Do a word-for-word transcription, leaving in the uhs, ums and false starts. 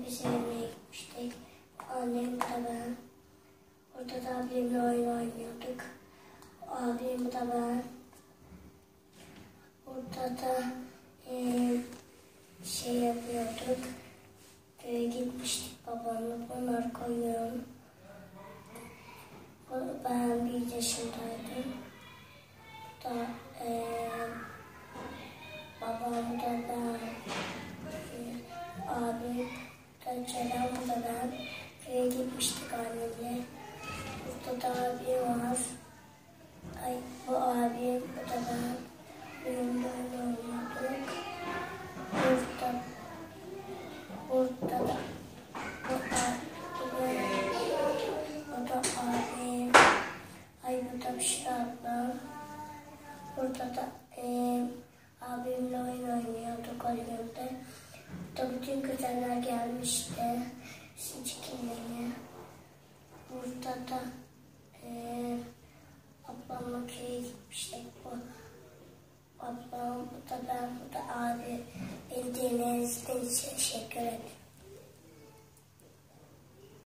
elbise yemeye gitmiştik. Annem de ben. Orada da abimle oyun oynuyorduk. Abim de ben. Orada da e, şey yapıyorduk. Köye gitmiştik babamla. Bunları koyuyorum. Ben bir yaşındaydım. Da e, babam da ben, e, abim da Kerem da ben köye gitmiştik annemle. Burada da abim var. Ay, bu abim, bu da ben. Oyunda oynuyorduk. Burada, burada da bu abim, bu da abim. Ay, bu da Büşra ablam. Burada da e, abimle oyun oynuyorduk oyunda. Burada bütün kuzenler gelmişti. Sincikimlerine. Burada da e, ablamla köye gitmiştik. Bu ablam, bu da ben, bu da abi. Beni dinlediğiniz için teşekkür ederim.